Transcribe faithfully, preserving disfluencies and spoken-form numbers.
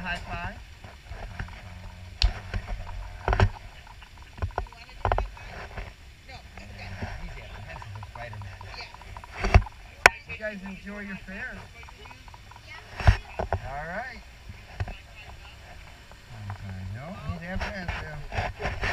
high five? He's apprehensive of Spider-Man. You guys enjoy your fair? All right. No, he's apprehensive.